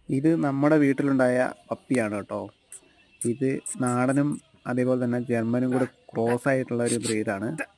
ഇത് നമ്മുടെ വീട്ടിലുണ്ടായ പപ്പിയാണ് കേട്ടോ. ഇത് നാടനും അതേപോലെ തന്നെ ജർമ്മനും കൂടെ ക്രോസ് ആയിട്ടുള്ള ഒരു ബ്രീഡാണ്.